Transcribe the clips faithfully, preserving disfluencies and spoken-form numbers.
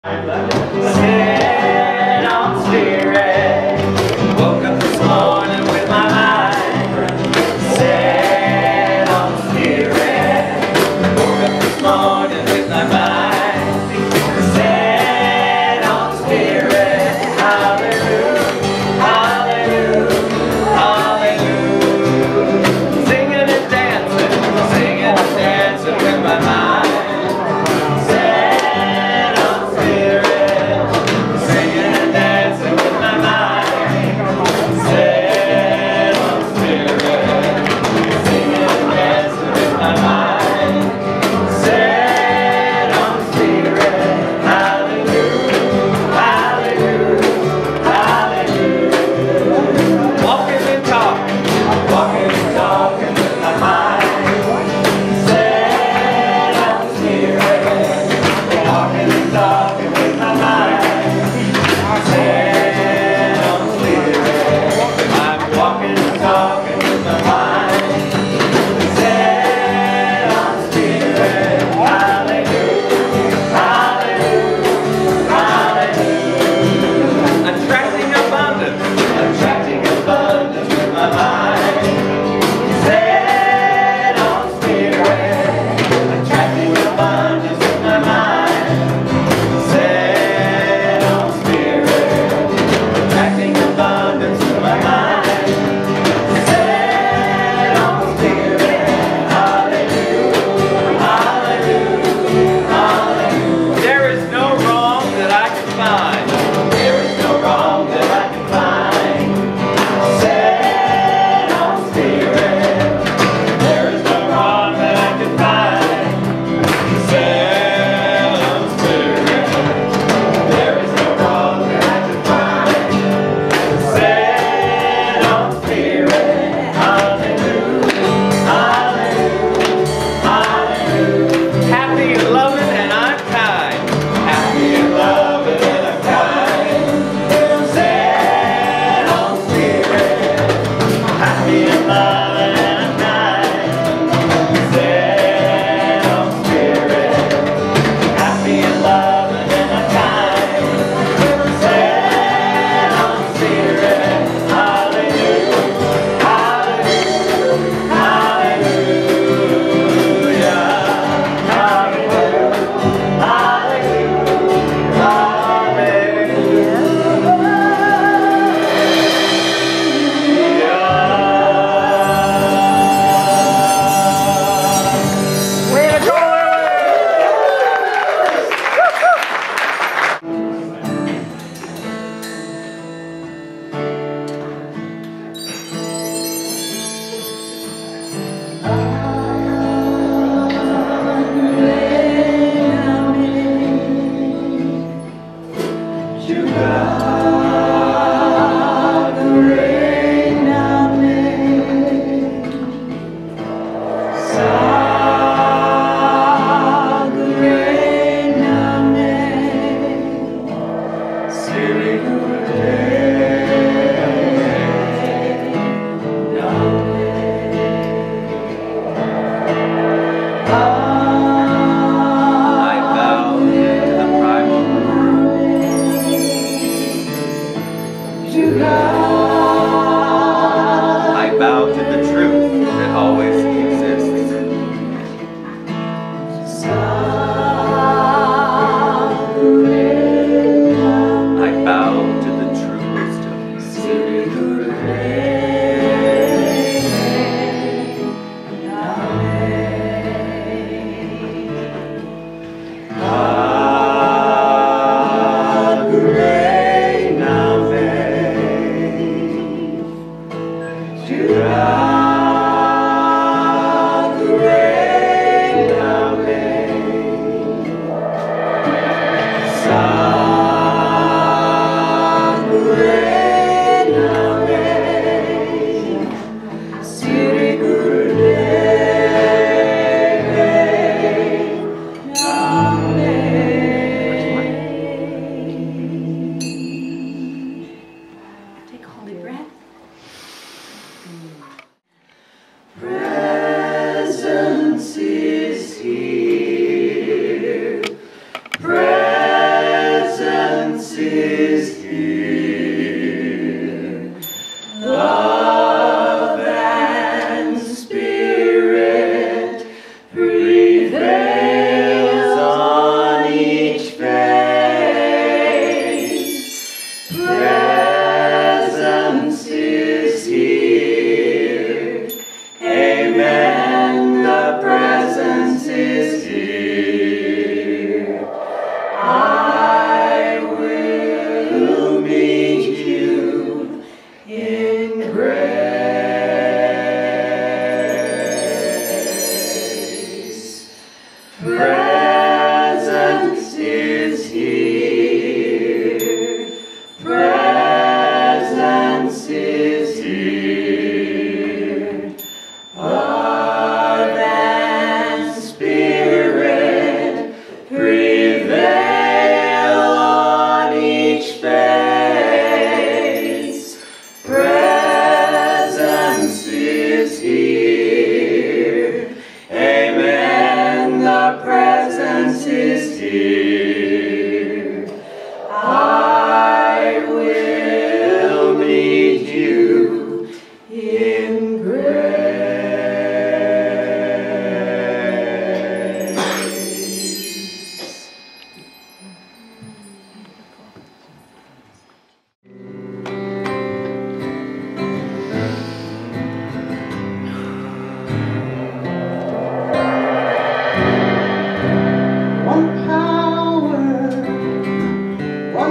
Sit on spirit. Woke up this morning with my mind. Sit on spirit. Woke up this morning with my mind. Sit on spirit. Hallelujah, hallelujah, hallelujah. Singing and dancing, singing and dancing with my mind. Singing and dancing with my mind.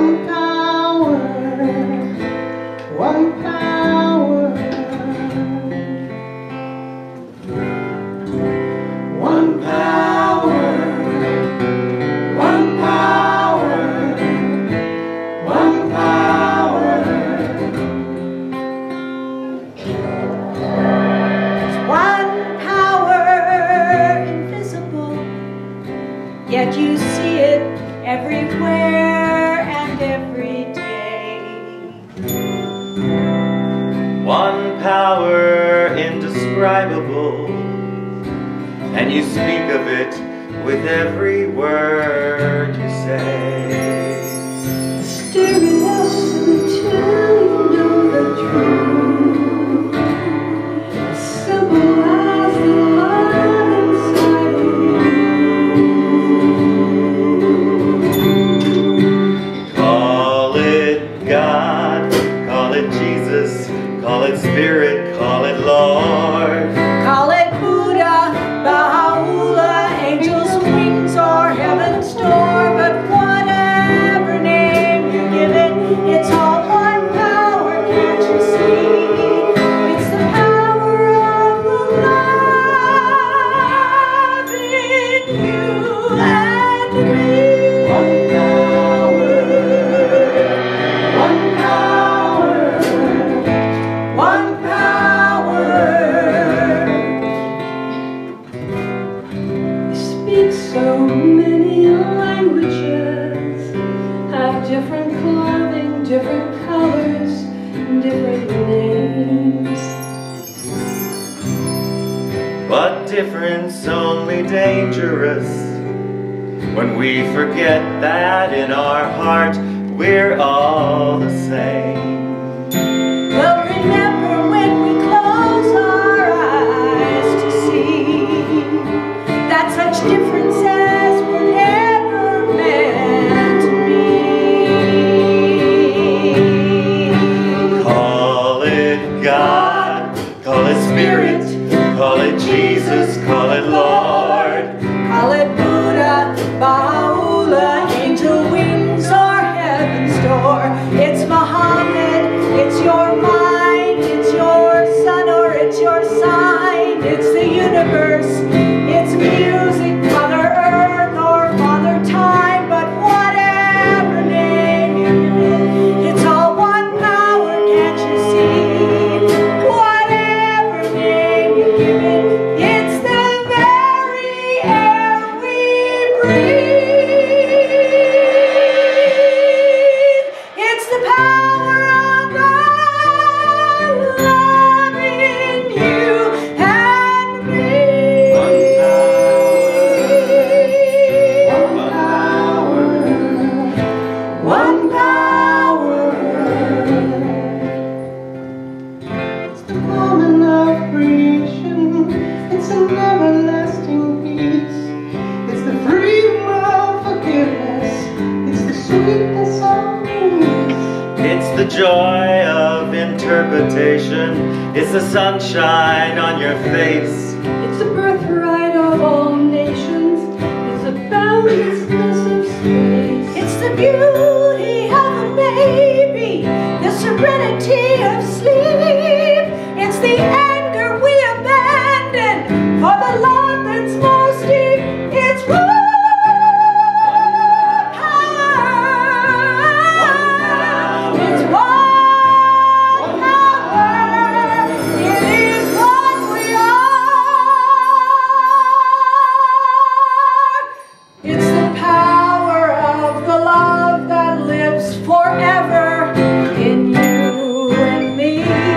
One power, one power, one power, one power, one power. There's one power invisible, yet you see it everywhere and every day. One power indescribable, and you speak of it with every word you say. Mysterious until you know the truth, as simple as the love inside you. Call it God, call it Jesus, call it Spirit, call it Lord. Call it Buddha, Baha'u'llah, angels' wings, or heaven's door, but whatever name you give it, it's all one power, can't you see? It's the power of the love in you and me. One power, one power, one power. You speak so many languages, have different clothing, different colors, different names. But difference only dangerous when we forget that in our heart we're all the same. Well, remember when we close our eyes to see that such differences were never meant to be. Call it God, call it Spirit, call it Jesus, call it Lord. Call it Buddha, Baha'u'llah, angel wings, or heaven's door. It's Muhammad, it's your mind, it's your sun, or it's your sign. It's the universe, it's music, Mother Earth, or Father Time. But whatever name you give it, it's all one power, can't you see? Whatever name you give it, it's the very air we breathe. It's the power of the love in you and me. One power, One power. It's the moment of creation. It's an everlasting peace. It's the freedom of forgiveness. It's the sweetness of peace. it's the joy of interpretation, it's the sunshine on your face. It's the birthright of all nations. It's the boundlessness of space. It's the beauty of a baby, the serenity of sleep. It's the anger we abandon for the love that's most deep. It's raw power. It's one power. It is what we are. It's the power of the love that lives forever in you and me.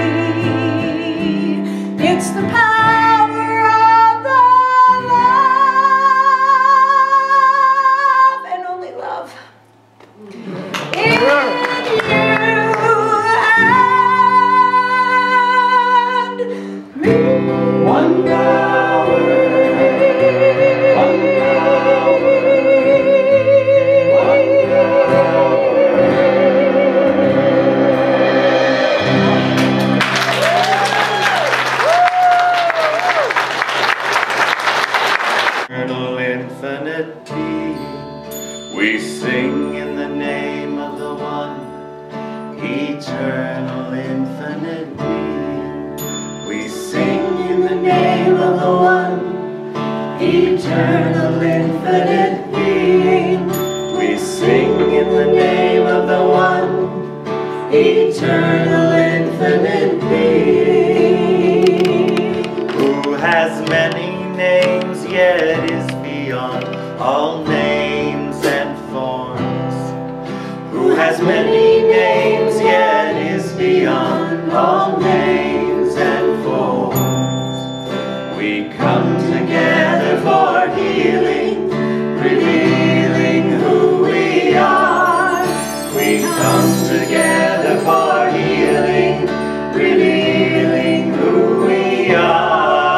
It's the power of the love and only love in you and me. One power, one power, one eternal infinity, we sing in the name eternal, infinite being. We sing in the name of the one, eternal, infinite being. We sing in the name of the one, eternal, infinite being. Who has many names, yet is beyond all names and forms. Who has many names, yet is beyond all names and forms. We come together for healing, revealing who we are. We come together for healing, revealing who we are.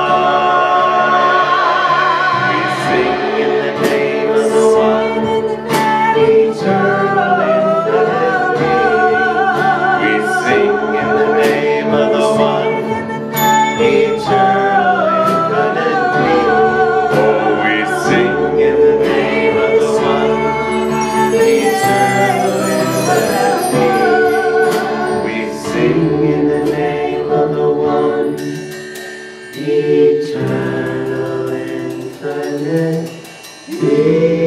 We sing in the name of the one, eternal, infinite being. We sing in the name of the one, eternal, infinite being. Oh, we sing in the name of the one, eternal, infinite being. We sing in the name of the one, eternal, infinite being.